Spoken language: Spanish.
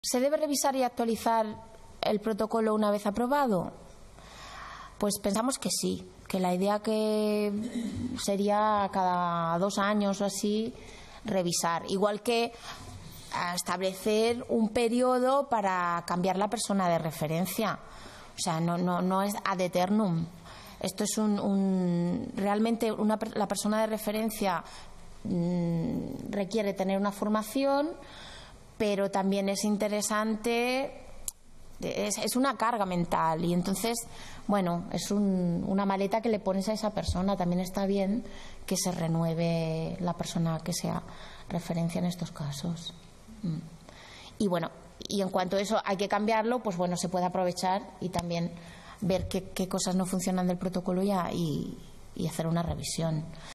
¿Se debe revisar y actualizar el protocolo una vez aprobado? Pues pensamos que sí, que la idea que sería cada 2 años o así revisar, igual que establecer un periodo para cambiar la persona de referencia. O sea, no es ad eternum. Esto es realmente la persona de referencia requiere tener una formación, pero también es interesante, es una carga mental, y entonces, bueno, es una maleta que le pones a esa persona. También está bien que se renueve la persona que sea referencia en estos casos. Y bueno, y en cuanto a eso hay que cambiarlo, pues bueno, se puede aprovechar y también ver qué cosas no funcionan del protocolo y hacer una revisión.